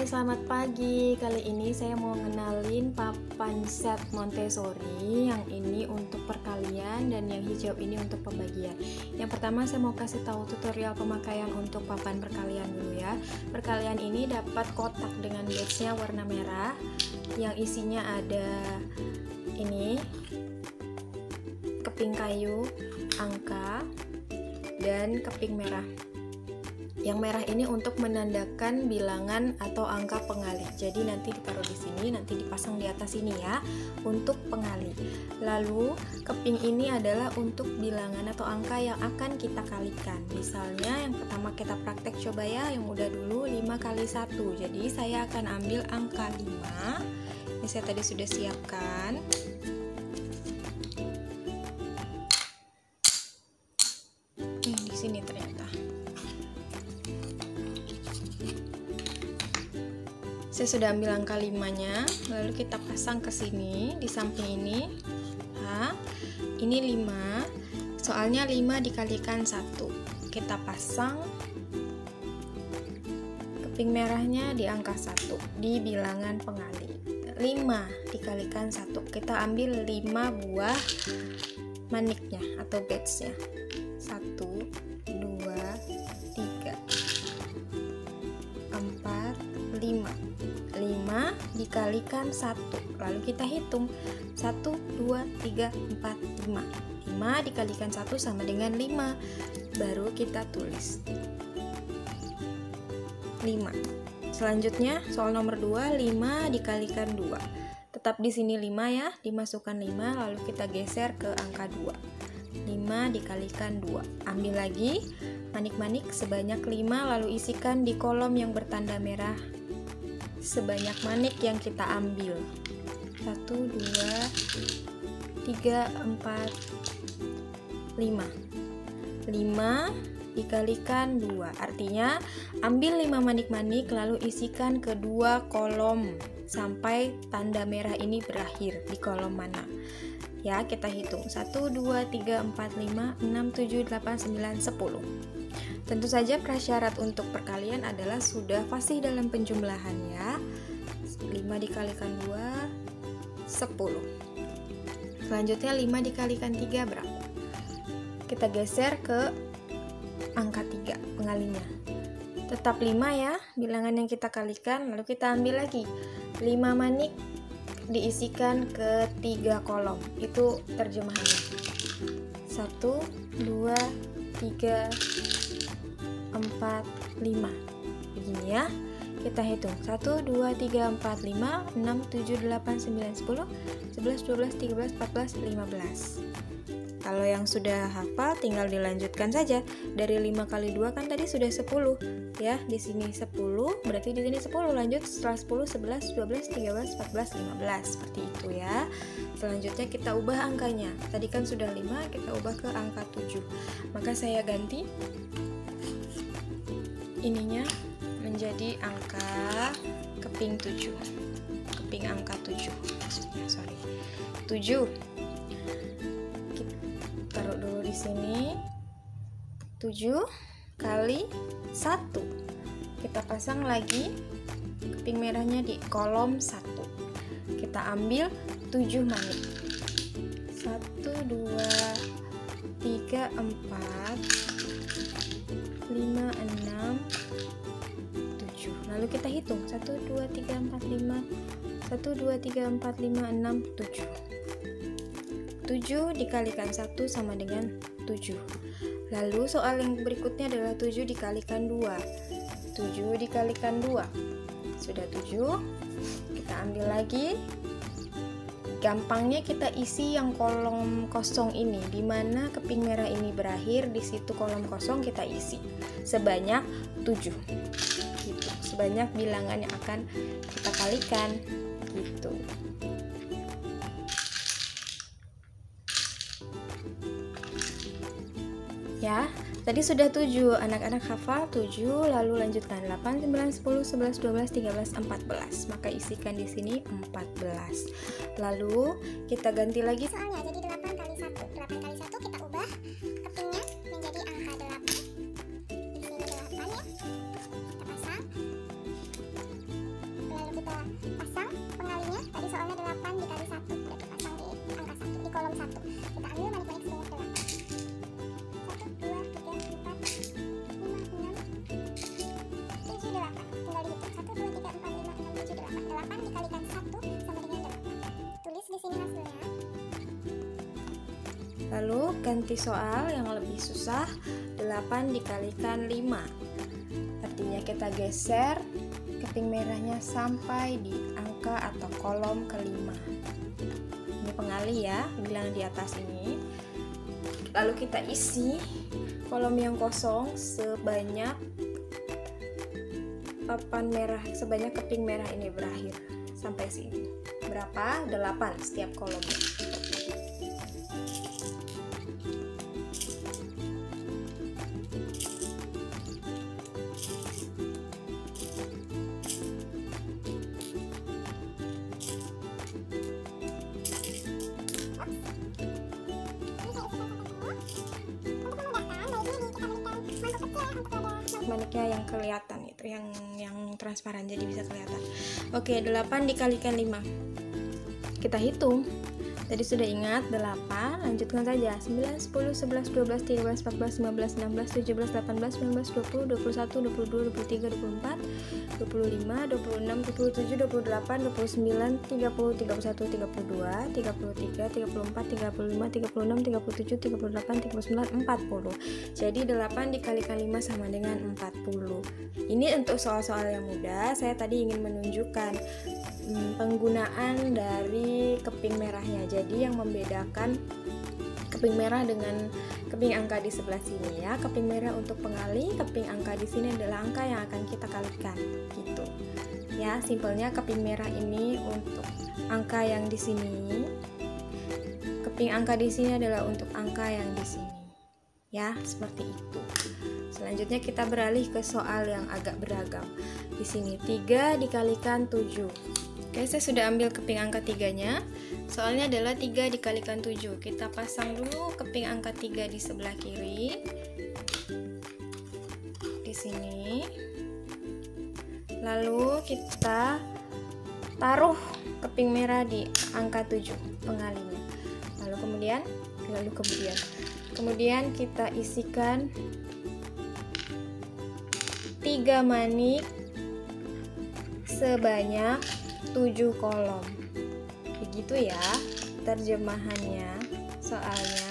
Hai, selamat pagi. Kali ini saya mau ngenalin papan set Montessori. Yang ini untuk perkalian dan yang hijau ini untuk pembagian. Yang pertama saya mau kasih tahu tutorial pemakaian untuk papan perkalian dulu ya. Perkalian ini dapat kotak dengan batch-nya warna merah yang isinya ada ini keping kayu, angka, dan keping merah. Yang merah ini untuk menandakan bilangan atau angka pengali. Jadi nanti ditaruh di sini, nanti dipasang di atas ini ya, untuk pengali. Lalu keping ini adalah untuk bilangan atau angka yang akan kita kalikan. Misalnya yang pertama kita praktek coba ya, yang mudah dulu 5 kali 1. Jadi saya akan ambil angka 5. Ini saya tadi sudah siapkan. Di sini ternyata. Saya sudah ambil angka 5-nya, lalu kita pasang ke sini, di samping ini. Nah, ini 5, soalnya 5 dikalikan 1. Kita pasang keping merahnya di angka 1, di bilangan pengali. 5 dikalikan 1, kita ambil 5 buah maniknya atau batch-nya. 1, 2, 3, 4, 5. 5 dikalikan 1, lalu kita hitung 1, 2, 3, 4, 5. 5 dikalikan 1 sama dengan 5, baru kita tulis 5. Selanjutnya soal nomor 2, 5 dikalikan 2. Tetap di sini 5 ya, dimasukkan 5, lalu kita geser ke angka 2. 5 dikalikan 2. Ambil lagi manik-manik sebanyak 5, lalu isikan di kolom yang bertanda merah sebanyak manik yang kita ambil. 1, 2, 3, 4, 5. 5 dikalikan 2, artinya ambil 5 manik-manik lalu isikan ke 2 kolom sampai tanda merah ini berakhir di kolom mana. Ya, kita hitung 1, 2, 3, 4, 5, 6, 7, 8, 9, 10. Tentu saja prasyarat untuk perkalian adalah sudah fasih dalam penjumlahan ya. 5 dikalikan 2, 10. Selanjutnya 5 dikalikan 3 berapa? Kita geser ke angka 3 pengalinya. Tetap 5 ya, bilangan yang kita kalikan, lalu kita ambil lagi 5 manik diisikan ke 3 kolom. Itu terjemahannya. 1, 2, 3, 4, 5. Begini ya. Kita hitung 1, 2, 3, 4, 5, 6, 7, 8, 9, 10, 11, 12, 13, 14, 15. Kalau yang sudah hafal tinggal dilanjutkan saja. Dari 5 kali 2 kan tadi sudah 10 ya. Di sini 10, berarti di sini 10. Lanjut setelah 10, 11, 12, 13, 14, 15. Seperti itu ya. Selanjutnya kita ubah angkanya. Tadi kan sudah 5, kita ubah ke angka 7. Maka saya ganti ininya menjadi angka keping 7. Keping angka 7 maksudnya, 7. Kita taruh dulu di sini. 7 kali 1. Kita pasang lagi keping merahnya di kolom 1. Kita ambil 7 manik. 1, 2, 3, 4, 5, 6, 7. Lalu kita hitung 1, 2, 3, 4, 5. 1, 2, 3, 4, 5, 6, 7. 7 dikalikan 1 sama dengan 7. Lalu soal yang berikutnya adalah 7 dikalikan 2. 7 dikalikan 2. Sudah 7. Kita ambil lagi. Gampangnya kita isi yang kolom kosong ini, di mana keping merah ini berakhir, di situ kolom kosong kita isi sebanyak 7. Gitu. Sebanyak bilangan yang akan kita kalikan gitu. Ya, tadi sudah 7, anak-anak hafal 7, lalu lanjutkan 8, 9, 10, 11, 12, 13, 14. Maka isikan di sini 14. Lalu kita ganti lagi soalnya jadi 8 kali 1. 8 kali 1 kita ubah kepingnya menjadi angka 8. Di sini 8 ya. Kita pasang. Lalu ganti soal yang lebih susah, 8 dikalikan 5. Artinya kita geser keping merahnya sampai di angka atau kolom kelima. Ini pengali ya, bilang di atas ini. Lalu kita isi kolom yang kosong sebanyak papan merah, sebanyak keping merah ini berakhir sampai sini. Berapa? 8 setiap kolomnya. Maniknya yang kelihatan itu, yang transparan, jadi bisa kelihatan. Oke, 8 dikalikan 5. Kita hitung. Tadi sudah ingat 8, lanjutkan saja. 9, 10, 11, 12, 13, 14, 15, 16, 17, 18, 19, 20, 21, 22, 23, 24, 25, 26, 27, 28, 29, 30, 31, 32, 33, 34, 35, 36, 37, 38, 39, 40. Jadi 8 dikalikan 5 sama dengan 40. Ini untuk soal-soal yang mudah. Saya tadi ingin menunjukkan penggunaan dari keping merahnya. Jadi yang membedakan keping merah dengan keping angka di sebelah sini ya. Keping merah untuk pengali, keping angka di sini adalah angka yang akan kita kalikan. Gitu. Ya, simpelnya keping merah ini untuk angka yang di sini. Keping angka di sini adalah untuk angka yang di sini. Ya, seperti itu. Selanjutnya kita beralih ke soal yang agak beragam. Di sini 3 dikalikan 7. Oke, saya sudah ambil keping angka 3-nya. Soalnya adalah 3 dikalikan 7. Kita pasang dulu keping angka 3 di sebelah kiri. Di sini. Lalu kita taruh keping merah di angka 7 pengalinya. Kemudian kita isikan 3 manik sebanyak 7 kolom. Begitu ya terjemahannya, soalnya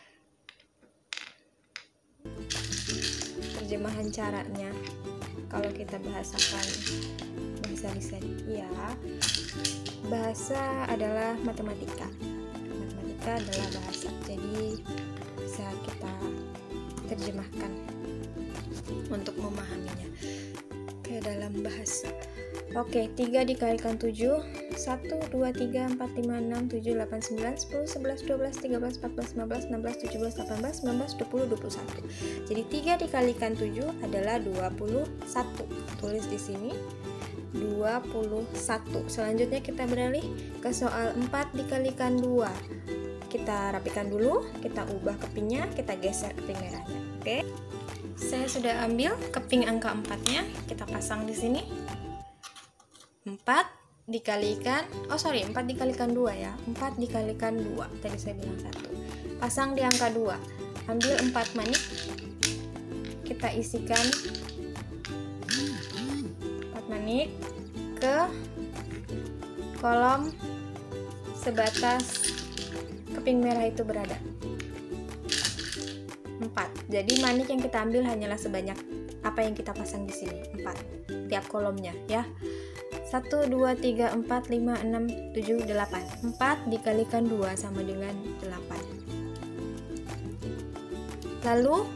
terjemahan caranya. Kalau kita bahasakan bahasa lisan, ya, bahasa adalah matematika adalah bahasa, jadi bisa kita terjemahkan untuk memahaminya ke dalam bahasa. Oke, 3 dikalikan 7, 1, 2, 3, 4, 5, 6, 7, 8, 9, 10, 11, 12, 13, 14, 15, 16, 17, 18, 19, 20, 21. Jadi 3 dikalikan 7 adalah 21. Tulis di sini 21. Selanjutnya kita beralih ke soal 4 dikalikan 2. Kita rapikan dulu, kita ubah kepingnya, kita geser keping merahnya. Oke. Saya sudah ambil keping angka 4-nya, kita pasang di sini. 4 dikalikan 4 dikalikan 2 ya. 4 dikalikan 2. Tadi saya bilang 1. Pasang di angka 2. Ambil 4 manik. Kita isikan 4 manik ke kolom sebatas keping merah itu berada. 4. Jadi manik yang kita ambil hanyalah sebanyak apa yang kita pasang di sini. 4 tiap kolomnya ya. 1, 2, 3, 4, 5, 6, 7, 8. 4 dikalikan 2 sama dengan 8. Lalu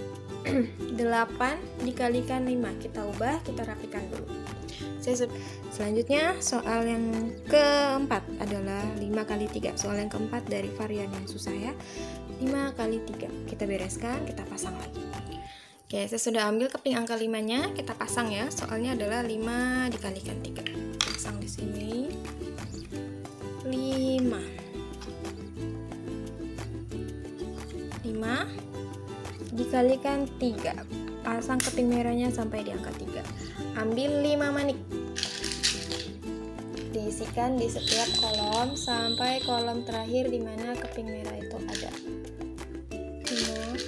8 dikalikan 5. Kita ubah, kita rapikan dulu. Selanjutnya soal yang keempat adalah 5 kali 3. Soal yang keempat dari varian yang susah ya. 5 kali 3. Kita bereskan, kita pasang lagi. Oke, saya sudah ambil keping angka 5-nya, kita pasang ya. Soalnya adalah 5 dikalikan 3. Pasang di sini. 5 dikalikan 3. Pasang keping merahnya sampai di angka 3. Ambil 5 manik. Diisikan di setiap kolom sampai kolom terakhir di mana keping merah itu ada. 5.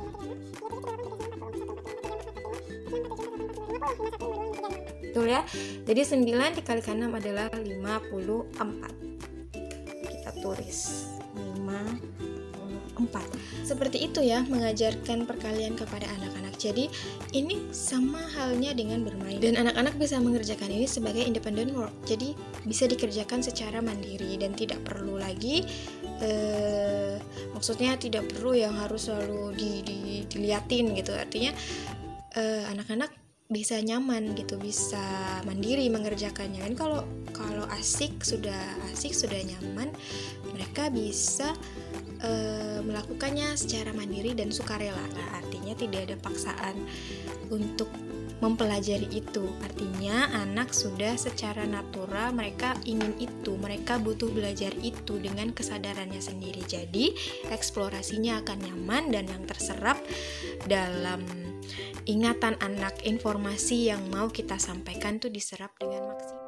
Betul ya. Jadi 9 dikalikan 6 adalah 54. Kita tulis 54. Seperti itu ya, mengajarkan perkalian kepada anak-anak. Jadi ini sama halnya dengan bermain, dan anak-anak bisa mengerjakan ini sebagai independent work. Jadi bisa dikerjakan secara mandiri dan tidak perlu lagi maksudnya tidak perlu yang harus selalu diliatin gitu. Artinya anak-anak bisa nyaman gitu, bisa mandiri mengerjakannya. Dan kalau sudah nyaman, mereka bisa melakukannya secara mandiri dan sukarela. Nah, artinya tidak ada paksaan untuk mempelajari itu. Artinya anak sudah secara natural mereka ingin itu, mereka butuh belajar itu dengan kesadarannya sendiri. Jadi eksplorasinya akan nyaman dan yang terserap dalam ingatan anak, informasi yang mau kita sampaikan tuh diserap dengan maksimal.